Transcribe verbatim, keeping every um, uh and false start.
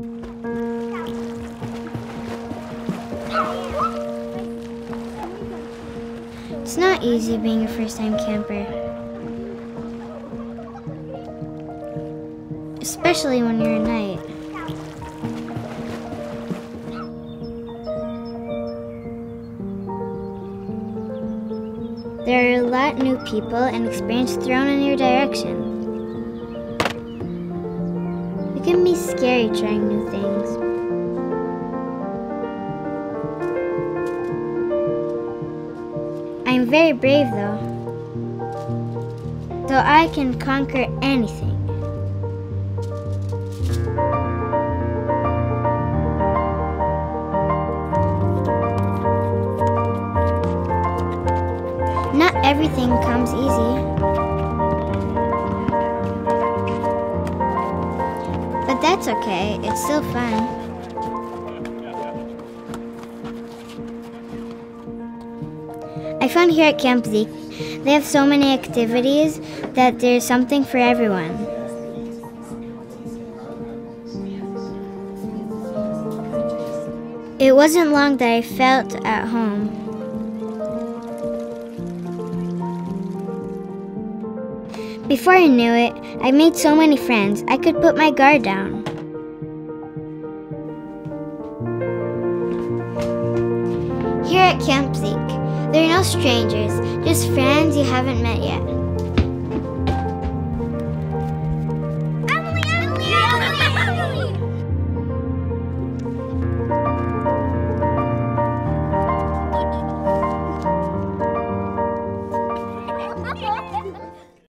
It's not easy being a first-time camper, especially when you're at night. There are a lot of new people and experience thrown in your direction. It can be scary trying new things. I'm very brave though, so I can conquer anything. Not everything comes easy, but that's okay, it's still fun. I found here at Camp Zeke, they have so many activities that there's something for everyone. It wasn't long that I felt at home. Before I knew it, I made so many friends, I could put my guard down. Here at Camp Zeke, there are no strangers, just friends you haven't met yet.